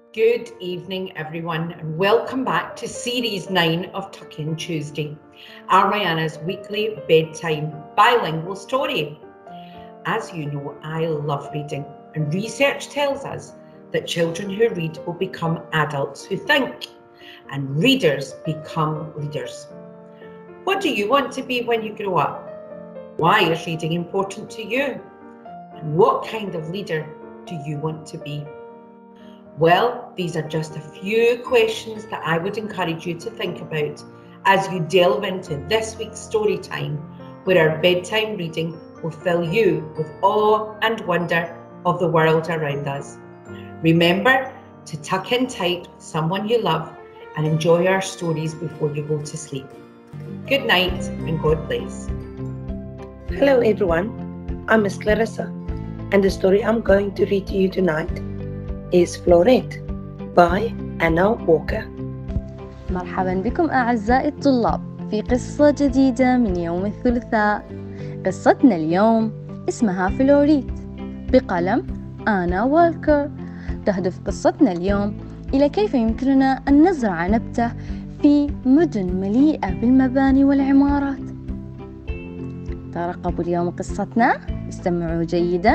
Good evening, everyone, and welcome back to Series 9 of Tuck In Tuesday, Ariana's weekly bedtime bilingual story. As you know, I love reading, and research tells us that children who read will become adults who think, and readers become leaders. What do you want to be when you grow up? Why is reading important to you? And what kind of leader do you want to be? Well, these are just a few questions that I would encourage you to think about as you delve into this week's story time, where our bedtime reading will fill you with awe and wonder of the world around us. Remember to tuck in tight with someone you love and enjoy our stories before you go to sleep. Good night and God bless. Hello everyone, I'm Miss Clarissa, and the story I'm going to read to you tonight is Florette by Anna Walker. مرحبا بكم أعزائي الطلاب في قصة جديدة من يوم الثلاثاء. قصتنا اليوم اسمها فلوريت بقلم آنا والكر. تهدف قصتنا اليوم إلى كيف يمكننا أن نزرع نبتة في مدن مليئة بالمباني والعمارات. ترقبوا اليوم قصتنا، استمعوا جيدا.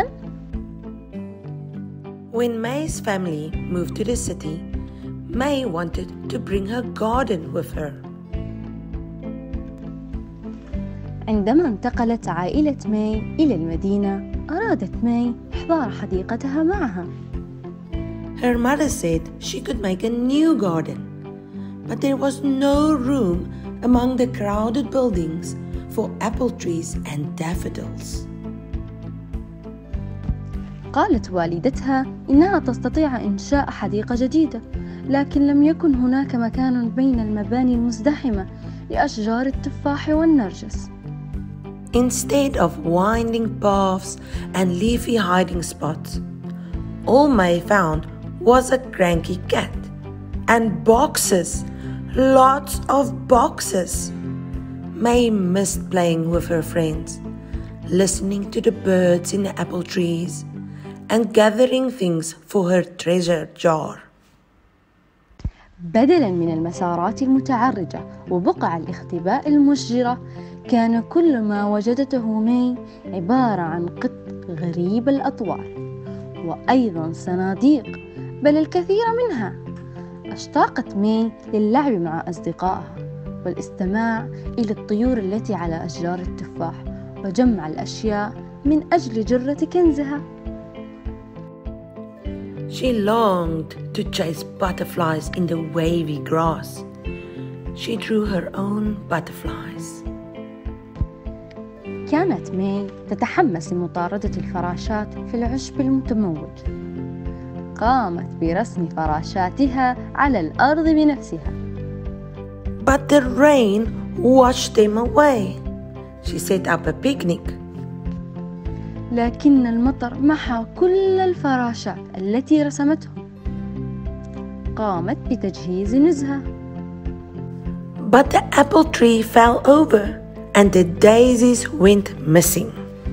When May's family moved to the city, May wanted to bring her garden with her. عندما انتقلت عائلة ماي إلى المدينة، أرادت ماي إحضار حديقتها معها. Her mother said she could make a new garden, but there was no room among the crowded buildings for apple trees and daffodils. قالت والدتها إنها تستطيع إنشاء حديقة جديدة، لكن لم يكن هناك مكان بين المباني المزدحمة لأشجار التفاح والنرجس. Instead of winding paths and leafy hiding spots, all May found was a cranky cat and boxes, lots of boxes. May missed playing with her friends, listening to the birds in the apple trees, and gathering things for her treasure jar. بدلاً من المسارات المتعرجة وبقع الاختباء المشجرة، كان كل ما وجدته ماي عبارة عن قط غريب الأطوار، وأيضاً صناديق، بل الكثير منها. اشتاقت ماي للعب مع أصدقائها والاستماع إلى الطيور التي على أشجار التفاح وجمع الأشياء من أجل جرة كنزها. She longed to chase butterflies in the wavy grass. She drew her own butterflies. كانت ماي تتحمس لمطاردة الفراشات في العشب المتموج. قامت برسم فراشاتها على الأرض بنفسها. But the rain washed them away. She set up a picnic. لكن المطر محى كل الفراشات التي رسمتهم. قامت بتجهيز نزهة. But the apple tree fell over and the daisies went missing.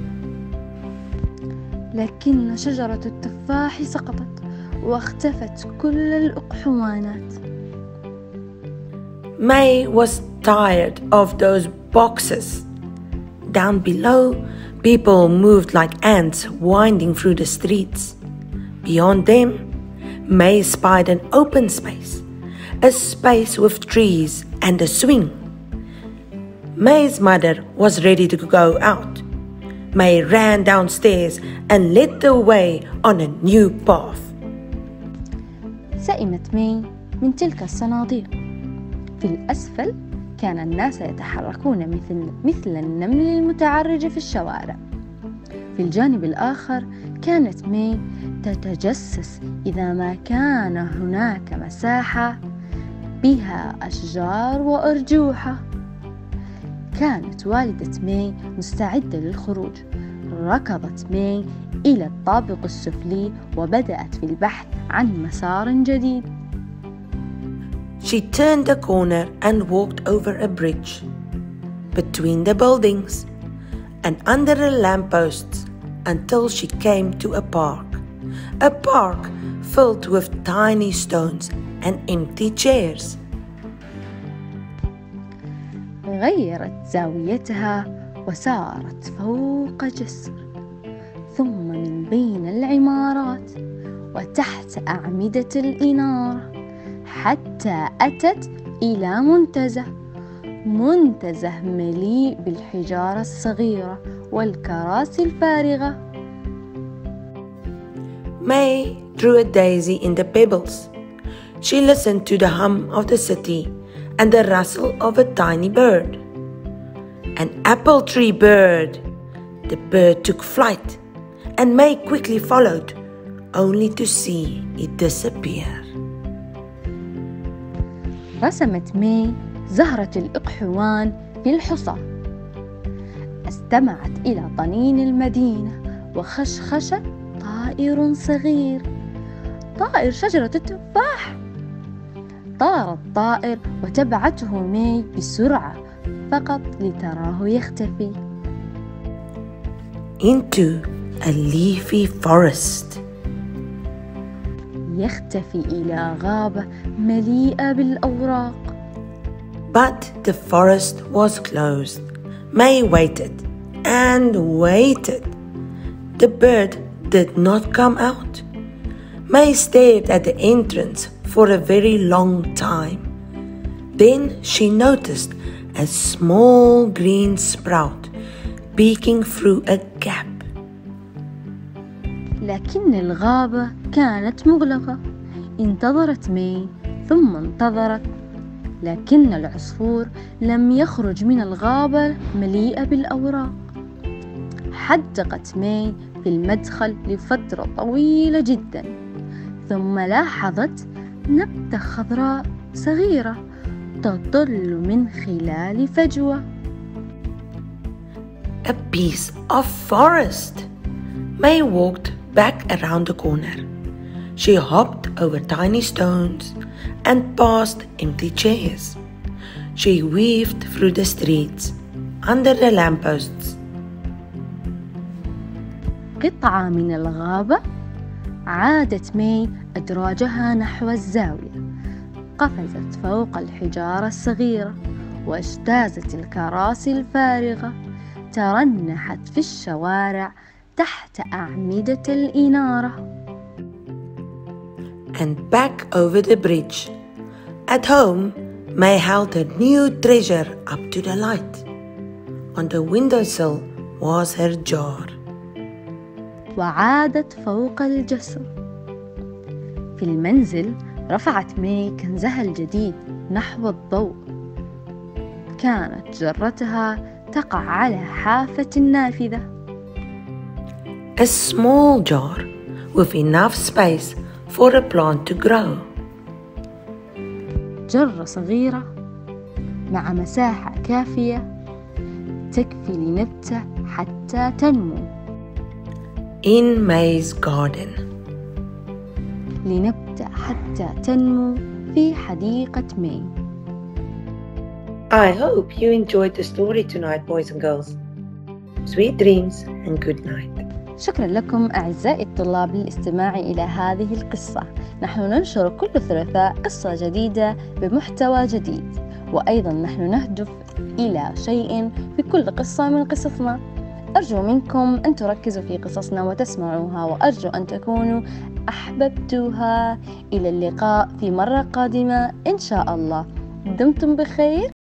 لكن شجرة التفاح سقطت واختفت كل الأقحوانات. May was tired of those boxes. Down below, people moved like ants winding through the streets. Beyond them, May spied an open space, a space with trees and a swing. May's mother was ready to go out. May ran downstairs and led the way on a new path. سئمت ماي من تلك الصناديق. في الأسفل كان الناس يتحركون مثل النمل المتعرج في الشوارع. في الجانب الآخر كانت ماي تتجسس إذا ما كان هناك مساحة بها أشجار وأرجوحة. كانت والدة ماي مستعدة للخروج. ركضت ماي إلى الطابق السفلي وبدأت في البحث عن مسار جديد. She turned the corner and walked over a bridge, between the buildings, and under the lampposts until she came to a park. a park filled with tiny stones and empty chairs. غيرت زاويتها وسارت فوق جسر، ثم من بين العمارات وتحت أعمدة الإنارة، حتى أتت إلى منتزه مليء بالحجارة الصغيرة والكراسي الفارغة. May drew a daisy in the pebbles. She listened to the hum of the city and the rustle of a tiny bird. An apple tree bird. The bird took flight, and May quickly followed, only to see it disappear. رسمت ماي زهرة الإقحوان في الحصى، استمعت إلى طنين المدينة وخشخش طائر صغير، طائر شجرة التفاح. طار الطائر وتبعته ماي بسرعة فقط لتراه يختفي. Into a leafy forest. يختفي إلى غابة مليئة بالأوراق. But the forest was closed. May waited and waited. The bird did not come out. May stared at the entrance for a very long time. Then she noticed a small green sprout peeking through a gap. لكن الغابة كانت مغلقة. انتظرت ماي ثم انتظرت، لكن العصفور لم يخرج من الغابة مليئة بالأوراق. حدقت ماي في المدخل لفترة طويلة جدا، ثم لاحظت نبتة خضراء صغيرة تطل من خلال فجوة. A piece of forest. May walked back around the corner. She hopped over tiny stones and past empty chairs. She weaved through the streets, under the lampposts. قطعة من الغابة. عادت ماي أدراجها نحو الزاوية، قفزت فوق الحجارة الصغيرة واجتازت الكراسي الفارغة، ترنحت في الشوارع تحت أعمدة الإنارة. And back over the bridge. At home, May held a new treasure up to the light. On the windowsill was her jar. وعادت فوق الجسر. في المنزل رفعت ماي كنزها الجديد نحو الضوء. كانت جرتها تقع على حافة نافذة. A small jar with enough space for a plant to grow. جرة صغيرة مع مساحة كافية تكفي لنبتة حتى تنمو. In May's garden. لنبتة حتى تنمو في حديقة ماي. I hope you enjoyed the story tonight, boys and girls. Sweet dreams and good night. شكرا لكم أعزائي الطلاب للاستماع إلى هذه القصة. نحن ننشر كل ثلاثاء قصة جديدة بمحتوى جديد، وأيضا نحن نهدف إلى شيء في كل قصة من قصصنا. أرجو منكم أن تركزوا في قصصنا وتسمعوها، وأرجو أن تكونوا أحببتوها. إلى اللقاء في مرة قادمة إن شاء الله. دمتم بخير.